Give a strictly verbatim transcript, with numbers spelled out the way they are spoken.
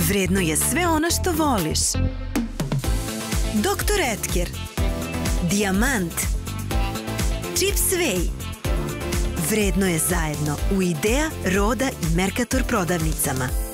Vredno je sve ono što voliš. doktor Edgar, Dijamant, Čips Vej. Vredno je zajedno u Idea, Roda i Mercator prodavnicama.